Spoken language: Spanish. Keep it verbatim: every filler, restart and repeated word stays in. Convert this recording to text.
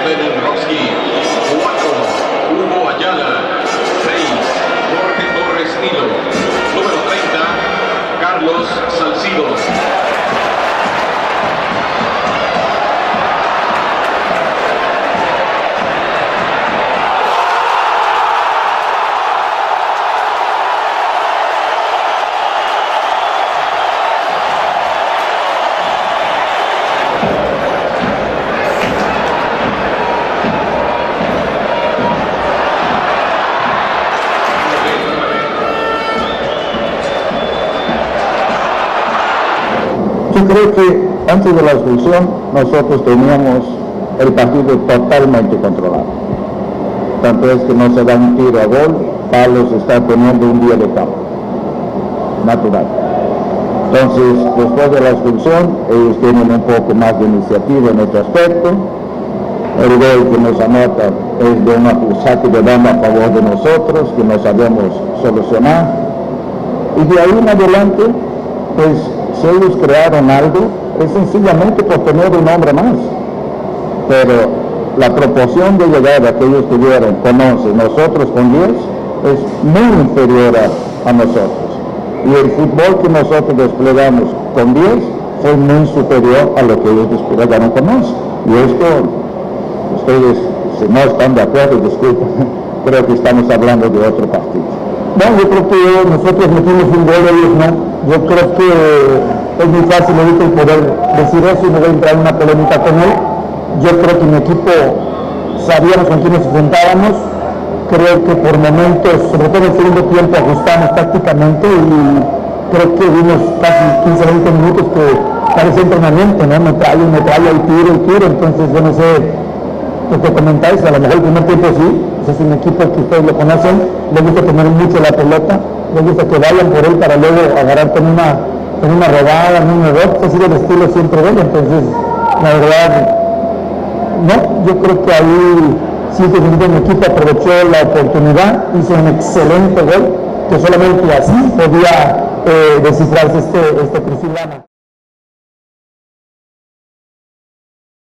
Belinkowski. cuatro. Hugo Ayala. seis. Jorge Torres Nilo. Número treinta. Carlos Salcido. Yo creo que antes de la expulsión nosotros teníamos el partido totalmente controlado. Tanto es que no se da un tiro a gol, Palos está teniendo un día de campo, natural. Entonces, después de la expulsión, ellos tienen un poco más de iniciativa en este aspecto. El gol que nos anotan es de un saque de banda a favor de nosotros, que no sabemos solucionar. Y de ahí en adelante, pues, si ellos crearon algo, es sencillamente por tener un hombre más. Pero la proporción de llegada que ellos tuvieron con once, nosotros con diez, es muy inferior a, a nosotros. Y el fútbol que nosotros desplegamos con diez fue muy superior a lo que ellos desplegaron con once. Y esto, ustedes, si no están de acuerdo, disculpen, creo que estamos hablando de otro partido. Bueno, yo creo que nosotros metimos un gol, ellos no. Yo creo que es muy fácil ahorita el poder decir eso y no voy a entrar en una polémica con él. Yo creo que mi equipo sabíamos con quién nos enfrentábamos. Creo que por momentos, sobre todo en el segundo tiempo, ajustamos tácticamente y creo que vimos casi quince a veinte minutos que parece entrenamiento, ¿no? Metralla, metralla, y tiro, y tiro. Entonces, yo no sé lo que comentáis, a lo mejor el primer tiempo sí, pues es un equipo que ustedes lo conocen, le gusta tener mucho la pelota, le gusta que vayan por él para luego agarrar con una, con una robada, en un error, que ha sido el estilo siempre de él. Entonces, la verdad, no, yo creo que ahí sí que mi equipo aprovechó la oportunidad, hizo un excelente gol, que solamente así podía eh, descifrarse este, este Crucilana.